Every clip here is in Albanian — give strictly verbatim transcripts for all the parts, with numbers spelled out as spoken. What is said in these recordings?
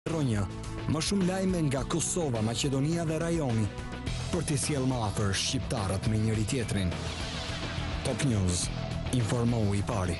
Ronja, më shumë lajme nga Kosova, Maqedonia dhe rajoni, për t'i sjellë më afër shqiptarët me njëri tjetrin. Top News, informohu i pari.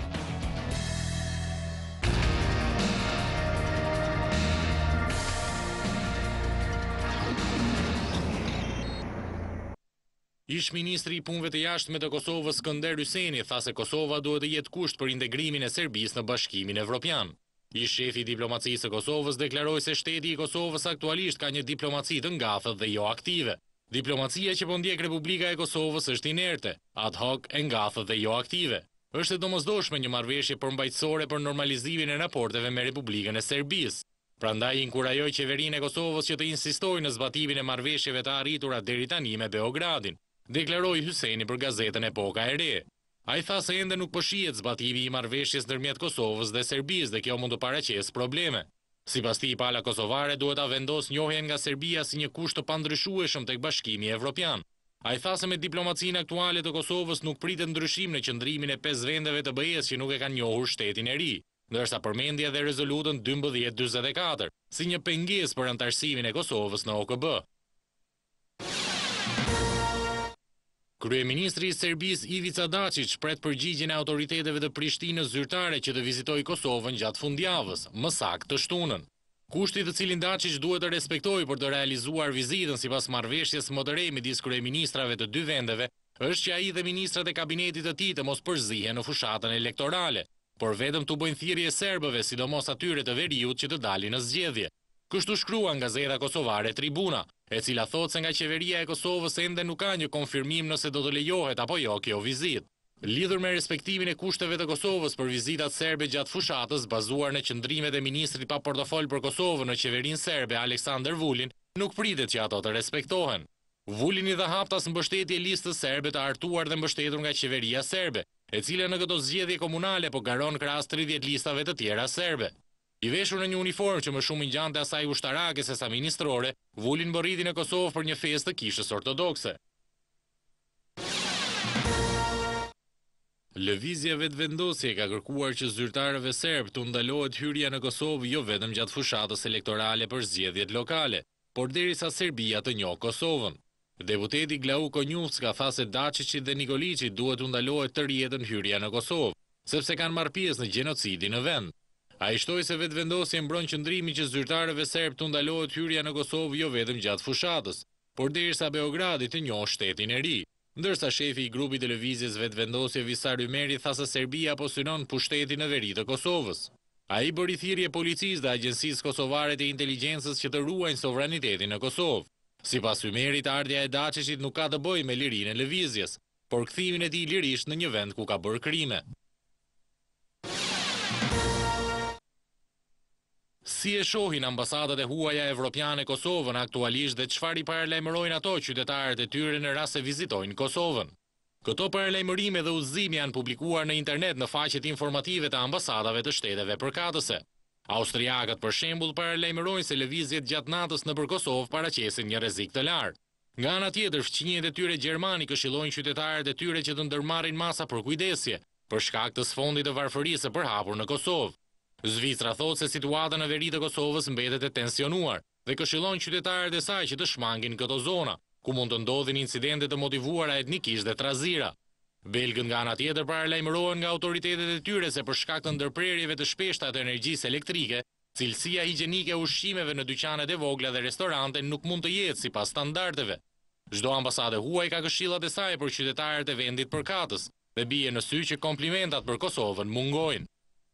Ish ministri i punëve të jashtme të Kosovës Skënder Hyseni tha se Kosova duhet të jetë kusht për integrimin e Serbisë në Bashkimin Evropian. Ish shefi i diplomacisë së Kosovës deklaroi se shteti i Kosovës aktualisht ka një diplomaci të ngathët dhe jo aktive. Diplomacia që po ndjek Republika e Kosovës është inerte, ad hoc e ngathët dhe jo aktive. Është e domosdoshme një marrëveshje përmbajtësore për normalizimin e raporteve me Republikën e Serbisë. Prandaj inkurajoi qeverinë e Kosovës që të insistojë në zbatimin e marrëveshjeve të arritura deri tani me Beogradin, deklaroi Hyseni për gazetën Epoka e Re. Ai tha se ende nuk po shihet zbatimi i marrëveshjes ndërmjet Kosovës dhe Serbisë dhe kjo mund të paraqesë probleme. Sipas tij, pala kosovare duhet ta vendos njohjen nga Serbia si një kusht të pandryshueshëm tek Bashkimi Evropian. Ai tha se me diplomacinë aktuale të Kosovës nuk pritet ndryshim në qëndrimin e pesë vendeve të B E-s që nuk e kanë njohur shtetin e ri, ndërsa përmendi edhe rezolutën dymbëdhjetë dymbëdhjetë e katër si një pengesë për antarësimin e Kosovës në O K B. Kryeministri i Serbisë Ivica Dačić pret përgjigjen e autoriteteve të Prishtinës zyrtare që të vizitojë Kosovën gjatë fundjavës, më saktë të shtunën. Kushti të cilin Dačić duhet të respektojë për të realizuar vizitën sipas marrëveshjes më të re midis kryeministrave të dy vendeve, është që ai dhe ministrat e kabinetit të tij të mos përzihen në fushatën elektorale, por vetëm të bëjnë thirrje serbëve, sidomos atyre të veriut që të dalin në zgjedhje. Kështu shkruan gazeta kosovare Tribuna, e cila thotë se nga qeveria e Kosovës ende nuk ka një konfirmim nëse do të lejohet apo jo kjo vizitë. Lidhur me respektimin e kushteve të Kosovës për vizitat serbe gjatë fushatës, bazuar në qëndrimet e ministrit pa portofol për Kosovën në qeverinë serbe Aleksandar Vulin, nuk pritet që ato të respektohen. Vulin i dha haptas mbështetje listës serbe të artuar dhe mbështetur nga qeveria serbe, e cila në këto zgjedhje komunale po garon krahas tridhjetë listave të tjera serbe. I veshur në një uniformë që më shumë i ngjante asaj ushtarake se sa ministrore, Vulin borriti në Kosovë për një festë të kishës ortodokse. Lëvizja vetëvendosje ka kërkuar që zyrtarëve serb të ndalohet hyrja në Kosovë jo vetëm gjatë fushatës elektorale për zgjedhjet lokale, por derisa Serbia të njohë Kosovën. Deputeti Glauko Njufcka tha se Dačići dhe Nikolići duhet të ndalohet të rjetën hyrja në Kosovë, sepse kanë marrë pjesë në gjenocidi në vend. A i shtoi se vetëvendosje mbron qëndrimin që zyrtarëve serb të ndalohet hyrja në Kosovë jo vetëm gjatë fushatës, por derisa Beogradi të njohë shtetin e ri. Ndërsa shefi i grupit televizjes vetëvendosje Visar Ymeri tha se Serbia po synon pushtetin në veri të Kosovës. Ai bëri thirrje policisë dhe agjencisë kosovare të inteligjencës që të ruajnë sovranitetin në Kosovë. Sipas Ymerit, ardhja e Dačićit nuk ka të bëjë me lirinë e lëvizjes, por kthimin e tij lirisht në një vend ku ka bërë krime. Si e shohin ambasadat e huaja evropiane Kosovën aktualisht dhe çfarë i paralajmërojnë ato qytetarët e tyre në rast se vizitojnë Kosovën? Këto paralajmërime dhe udhëzime janë publikuar në internet në faqet informative të ambasadave të shteteve përkatëse. Austriakët për shembull paralajmërojnë se lëvizjet gjatë natës nëpër Kosovë paraqesin një rrezik të lartë. Nga ana tjetër, fqinjet e tyre gjermani këshillojnë qytetarët e tyre që të ndërmarrin masa për kujdesje, për shkak të sfondit të varfërisë së përhapur në Kosovë. Zvicra thotë se situata në veri të Kosovës mbetet e tensionuar dhe këshillon qytetarët e saj që të shmangin këto zona, ku mund të ndodhin incidente të motivuara etnikisht dhe trazira. Belgët nga ana tjetër paralajmërohen nga autoritetet e tyre se për shkak të ndërprerjeve të shpeshta të energjisë elektrike, cilësia higjienike e ushqimeve në dyqanet e vogla dhe restorante nuk mund të jetë sipas standardeve. Çdo ambasadë huaj ka këshillat e saj për qytetarët e vendit përkatës dhe bie në sy që komplimentat për Kosovën mungojnë.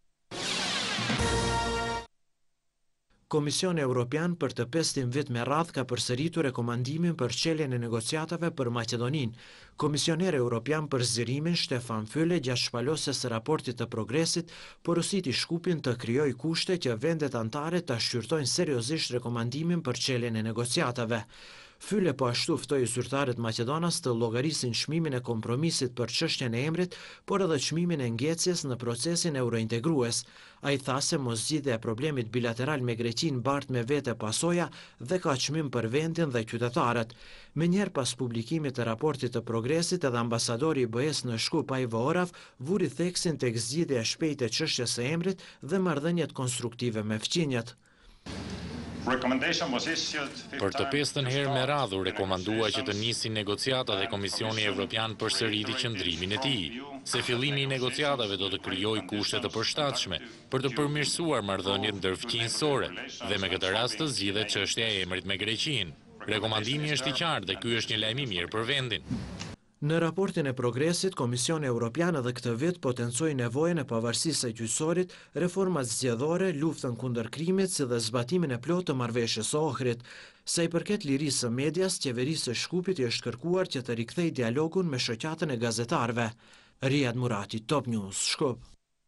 Komisioni Evropian për të pestim vit me radhë ka përsëritur rekomandimin për çeljen e negociatave për Maqedoninë. Komisioneri Evropian për zgjerimin Stefan Füle gjatë shpalosjes së raportit të progresit porositi Shkupin të krijojë kushte që vendet anëtare ta shqyrtojnë seriozisht rekomandimin për çeljen e negociatave. Füle po ashtu ftoi zyrtarët maqedonas të llogarisin çmimin e kompromisit për çështjen e emrit, por edhe çmimin e ngjecjes në procesin eurointegrues. Ai tha se moszgjidhja e problemit bilateral me Greqinë bart me vete pasoja dhe ka çmim për vendin dhe qytetarët. Menjëherë pas publikimit të raportit të progresit, edhe ambasadori i B E-s në Shkup Ivo Orav vuri theksin tek zgjidhja e shpejtë e çështjes së emrit dhe marrëdhëniet konstruktive me fqinjet. Për të pestën herë me radhë u rekomandua që të nisin negociata dhe Komisioni Evropian përsëriti qëndrimin e tij, se fillimi i negociatave do të krijojë kushte të përshtatshme për të përmirësuar marrëdhëniet ndërfqinjësore dhe me këtë rast të zgjidhet çështja e emrit me Greqinë. Rekomandimi është i qartë dhe ky është një lajm i mirë për vendin. Në raportin e progresit, Komisioni Evropian edhe këtë vit potencoi nevojën e pavarësisë së gjyqësorit, reformat zgjedhore, luftën kundër krimit, si dhe zbatimin e plotë të marrëveshjes së Ohrit. Sa i përket lirisë së medias, qeverisë së Shkupit i është kërkuar që të rikthejë dialogun me shoqatën e gazetarëve. Riyad Murati, Top News, Shkup.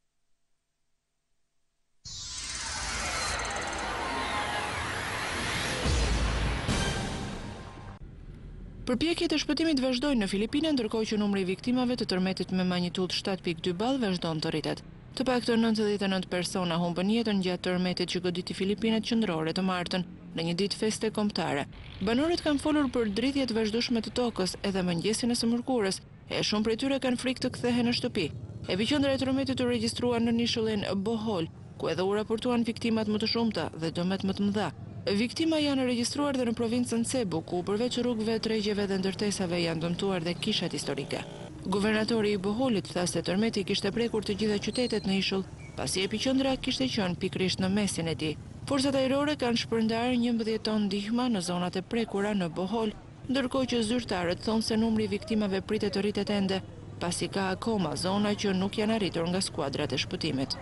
Përpjekjet e shpëtimit vazhdojnë në Filipina, ndërkohë që numri i viktimave të tërmetit me magnitudë shtat pikë dy ball vazhdon të rritet. Të paktën nëntëdhjetë e nëntë persona humbën jetën gjatë tërmetit që goditi Filipinat qendrore të martën, në një ditë feste kombëtare. Banorët kanë folur për dridhje të vazhdueshme të tokës edhe mëngjesin e së mërkurës, e shumë prej tyre kanë frikë të kthehen në shtëpi. Epiqendra e tërmetit u regjistrua në nishullin Bohol, ku edhe u raportuan viktimat më të shumta dhe dëmet më të mëdha. Viktima janë regjistruar dhe në provincën Cebu, ku përveç rrugëve, tregjeve dhe ndërtesave janë dëmtuar dhe kishat historike. Guvernatori i Boholit tha se tërmeti kishte prekur të gjitha qytetet në ishull, pasi epiqendra kishte qenë pikërisht në mesin e tij. Forcat ajrore kanë shpërndarë njëmbëdhjetë tonë ndihma në zonat e prekura në Bohol, ndërkohë që zyrtarët thonë se numri i viktimave pritet të rritet ende, pasi ka akoma zona që nuk janë arritur nga skuadrat e shpëtimit.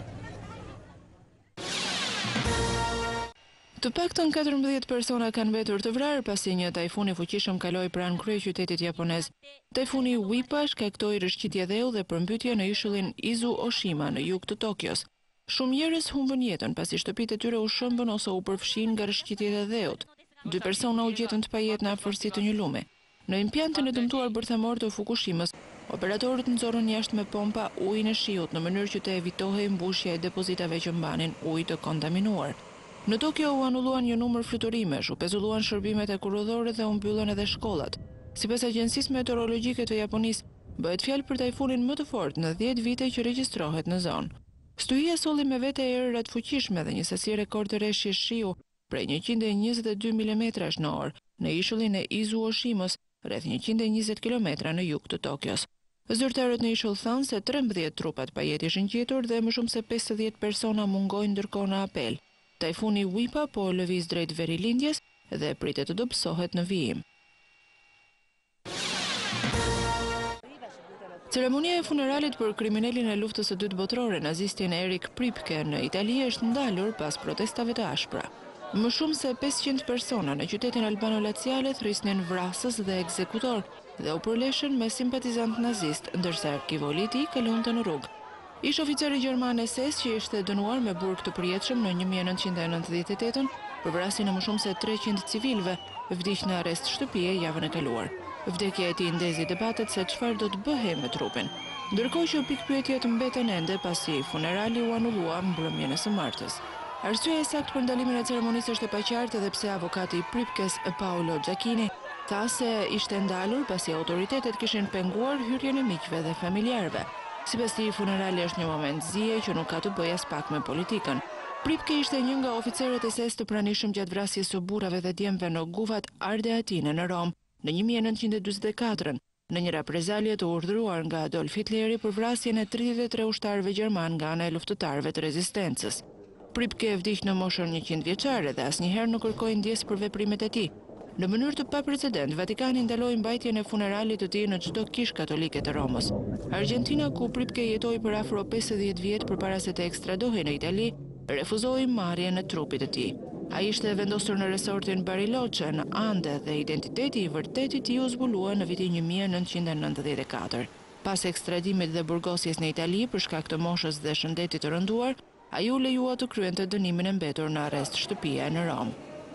Të paktën katërmbëdhjetë persona kanë mbetur të vrarë pasi një tajfun i fuqishëm kaloi pranë kryeqytetit japonez. Tajfuni Wipa shkaktoi rishqitje dheu dhe përmbytje në ishullin Izu Oshima në jug të Tokios. Shumë njerëz humbën jetën pasi shtëpitë e tyre u shëmbën ose u përfshin nga rishqitjet e dheut. Dy persona u gjetën të pajet në afërsi të një lumi. Në impjantin e dëmtuar bërthamor të Fukushimës, operatorët nxorën jashtë me pompa ujin e shiut në mënyrë që të evitohej mbushja e depozitave që mbanin ujë të kontaminuar. Në Tokyo u anulluan një numër fluturimesh, u pezulluan shërbimet e kurrëdhorit dhe u mbyllën edhe shkollat. Sipas Agjencisë Meteorologjike të Japonisë, bëhet fjalë për tajfunin më të fortë në dhjetë vite që regjistrohet në zonë. Stuhia solli me vete erëra të fuqishme dhe një sasi rekord të reshjes shiu prej njëqind e njëzet e dy milimetrash në orë në ishullin e Izu Oshimës, rreth njëqind e njëzet kilometra në jug të Tokios. Zyrtarët në ishull thanë se trembëdhjetë trupat pajet ishin gjetur dhe më shumë se pesëdhjetë persona mungojnë ndërkohë në apel. Tajfuni Wipa po lëviz drejt verilindjes dhe pritet të dobësohet në vijim. Ceremonia e funeralit për kriminalin e luftës së dytë botërore, nazistin Erich Priebke në Itali është ndalur pas protestave të ashpra. Më shumë se pesëqind persona në qytetin Albano Laziale thrisnin vrasës dhe ekzekutor dhe u përleshën me simpatizant nazist, ndërsa arkivoli i tij kalonte në rrugë. Ish oficeri gjerman S S që ishte dënuar me burg të përjetshëm në një mijë e nëntëqind e nëntëdhjetë e tetë për vrasjen e më shumë se treqind civilëve, vdiq në arrest shtëpie javën e kaluar. Vdekja e tij ndezi debatet se çfarë do të bëhej me trupin, ndërkohë që pikpyetjet mbeten ende pasi funerali u anullua mbrëmjen e së martës. Arsyeja e saktë për ndalimin e ceremonisë është e paqartë edhe pse avokati i Priebkes, Paolo Giacchini, tha se ishte ndalur pasi autoritetet kishin penguar hyrjen e miqve dhe familjarëve. Sipas tij, funerali është një moment zije që nuk ka të bëjë as pak me politikën. Priebke ishte një nga oficerët e S S të pranishëm gjatë vrasjes së burrave dhe djemve në guvat Ardeatine në Rom në një mijë e nëntëqind e dyzet e katër, në një reprezalje të urdhëruar nga Adolf Hitleri për vrasjen e tridhjetë e tre ushtarëve gjerman nga ana e luftëtarëve të rezistencës. Priebke vdiq në moshën njëqind vjeçare dhe asnjëherë nuk kërkoi ndjesë për veprimet e tij. Në mënyrë të paprecedent, Vatikani ndaloi mbajtjen e funeralit të tij në çdo kishë katolike të Romës. Argentina, ku Priebke jetoi për afro pesëdhjetë vjet përpara se të ekstradohej në Itali, refuzoi marrjen e trupit të tij. Ai ishte vendosur në resortin Bariloche në Ande dhe identiteti i vërtetë i tij u zbulua në vitin një mijë e nëntëqind e nëntëdhjetë e katër. Pas ekstradimit dhe burgosjes në Itali për shkak të moshës dhe shëndetit të rënduar, ai u lejua të kryente dënimin e mbetur në arrest shtëpie në Rom.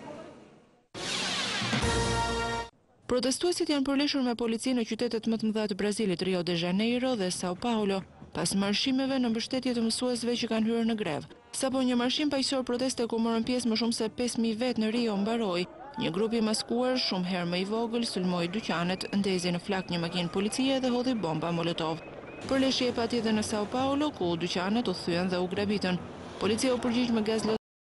Protestuesit janë përleshur me polici në qytetet më të mëdha të Brazilit, Rio de Janeiro dhe Sao Paulo, pas marshimeve në mbështetje të mësuesve që kanë hyrë në grevë. Sapo një marshim paqësor proteste ku morën pjesë më shumë se pesë mijë vetë në Rio mbaroi, një grup i maskuar shumë herë më i vogël sulmoi dyqanet, ndezi në flak një makinë policie dhe hodhi bomba molotov. Përleshje e pati edhe në Sao Paulo, ku dyqanet u thyen dhe u grabitën. Policia u përgjigj me gaz